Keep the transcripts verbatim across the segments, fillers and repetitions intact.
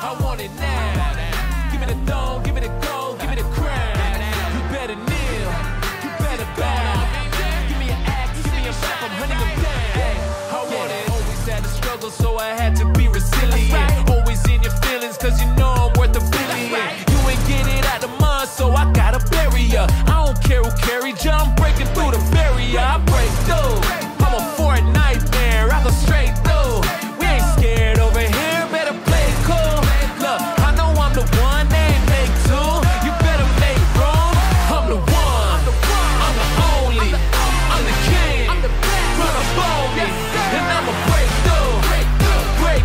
I want it now. Give me the throne, give me the gold, give me the crown. You better kneel, you better bow. Give me an axe, give me a map, I'm hunting them down. I want it. Always had to struggle, so I had to be resilient. Always in your feelings, cause you know I'm worth a billion. You ain't get it out the mud, so I gotta bury ya. I don't care who carried ya, I'm breaking through the barrier. I break through. I'm a Fortnite man, I go straight through. We ain't scared over here, better play it cool. Look, I know I'm the one, they ain't make two. You better make room. I'm the one, I'm the only, I'm the king. Run up on me, and I'ma break through. Break through, break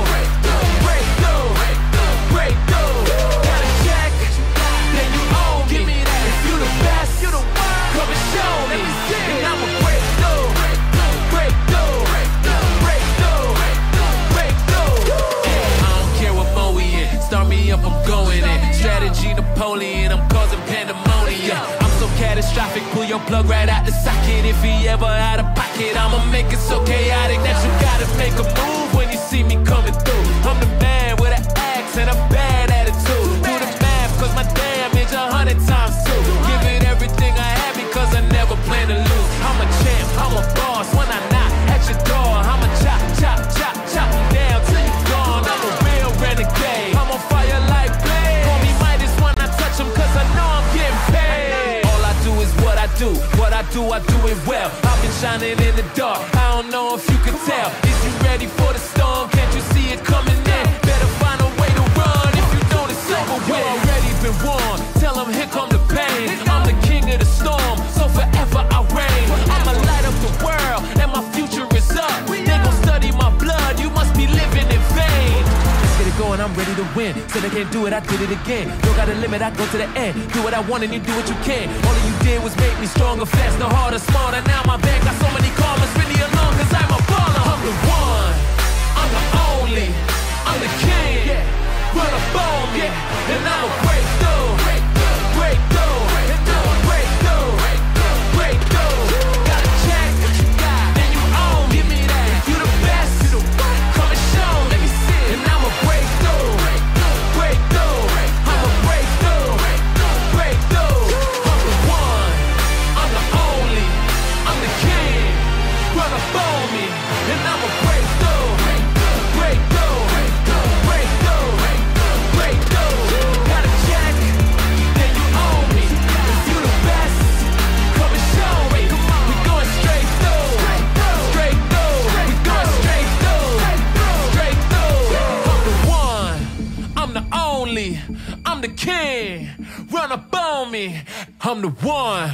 through, break through. Got a check, then you own me. Give me that. If you the best, you the one. Come and show me, and I'ma break through. Break through, break through, break through. I don't care what mode we in. Start me up, I'm going in. Strategy Napoleon, I'm causing pandemonium. I'm so catastrophic, pull your plug right out the socket. If he ever out of pocket, I'ma make it so chaotic that you gotta make a move when you see me coming through. I'm the man with an axe and a bad attitude. Do the math, cause my damage a hundred times two. Give it everything I have because I never plan to lose. I'm a champ, I'm a boss when I knock at your door. I'ma chop, chop, chop, chop you down till you gone. I'm a real renegade, I'm on fire like blaze. Call me Midas when I touch him cause I know I'm getting paid. All I do is what I do, what I do, I do it well. I've been shining in the dark, I don't know if you can tell. Is you ready for the storm? Can't you see it coming in? Better find a way to run if you don't, it's over with. You already been warned, tell them here come the pain. I'm the king of the storm, so forever I reign. I'ma light up the world, and my future is up. They gon' study my blood, you must be living in vain. Let's get it going, I'm ready to win. Said I can't do it, I did it again. Don't got a limit, I go to the end. Do what I want and you do what you can. All you did was make me stronger, faster, harder, smarter. Now my bank got so many karmas, really alone, cause I'm a baller. I'm the one, I'm the only, I'm the king. Run up on me, and I'ma break through. Break through, break through, break through, break through. Got a check, then you own me. Give me that. If you the best, come and show me. Let me see it. And I'ma break through, break through. I'ma break through, break through. I'm the one, I'm the only, I'm the king. Run up on me, and I'ma break through, break through, break through, break through. Got a check, then you own me. If you the best, come and show me. We going straight through, straight through. We going straight through, straight through. I'm the one, I'm the only, I'm the king. Run up on me, I'm the one.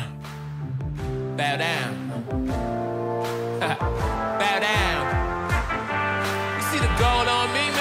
Bow down, bow down. You see the gold on me, man?